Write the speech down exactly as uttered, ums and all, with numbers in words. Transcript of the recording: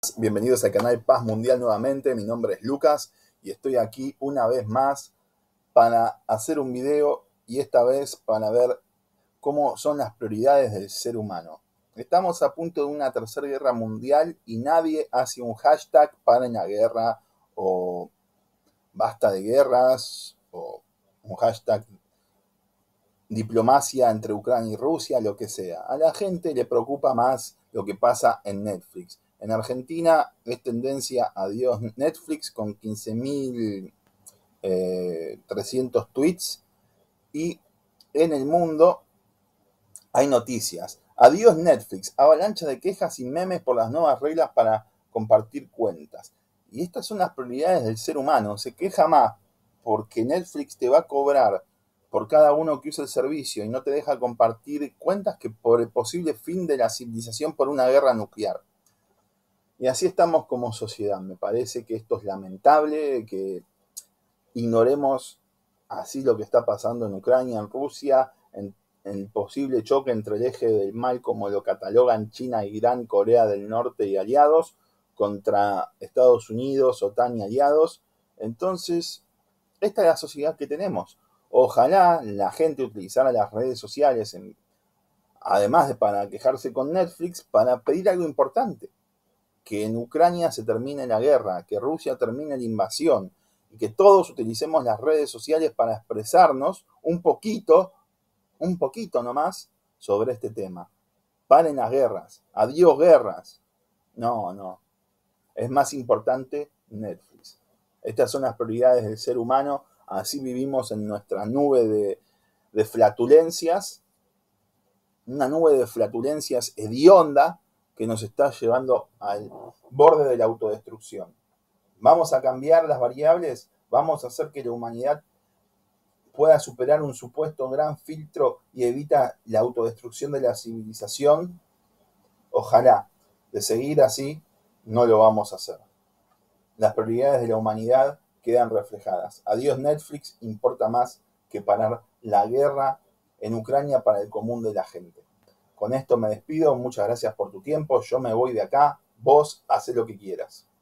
Bienvenidos al canal Paz Mundial nuevamente. Mi nombre es Lucas y estoy aquí una vez más para hacer un video y esta vez para ver cómo son las prioridades del ser humano. Estamos a punto de una tercera guerra mundial y nadie hace un hashtag paren la guerra o basta de guerras o un hashtag diplomacia entre Ucrania y Rusia, lo que sea. A la gente le preocupa más lo que pasa en Netflix. En Argentina es tendencia adiós Netflix con quince mil trescientos tweets y en el mundo hay noticias. Adiós Netflix, avalancha de quejas y memes por las nuevas reglas para compartir cuentas. Y estas son las prioridades del ser humano. Se queja más porque Netflix te va a cobrar por cada uno que usa el servicio y no te deja compartir cuentas que por el posible fin de la civilización por una guerra nuclear. Y así estamos como sociedad. Me parece que esto es lamentable, que ignoremos así lo que está pasando en Ucrania, en Rusia, en, en el posible choque entre el eje del mal, como lo catalogan China, Irán, Corea del Norte y aliados, contra Estados Unidos, OTAN y aliados. Entonces, esta es la sociedad que tenemos. Ojalá la gente utilizara las redes sociales, en, además de para quejarse con Netflix, para pedir algo importante. Que en Ucrania se termine la guerra, que Rusia termine la invasión y que todos utilicemos las redes sociales para expresarnos un poquito, un poquito nomás, sobre este tema. Paren las guerras, adiós guerras. No, no. Es más importante Netflix. Estas son las prioridades del ser humano. Así vivimos en nuestra nube de, de flatulencias, una nube de flatulencias hedionda que nos está llevando al borde de la autodestrucción. Vamos a cambiar las variables, vamos a hacer que la humanidad pueda superar un supuesto gran filtro y evita la autodestrucción de la civilización. Ojalá, de seguir así, no lo vamos a hacer. Las prioridades de la humanidad quedan reflejadas. Adiós Netflix, importa más que parar la guerra en Ucrania para el común de la gente. Con esto me despido, muchas gracias por tu tiempo, yo me voy de acá, vos hacé lo que quieras.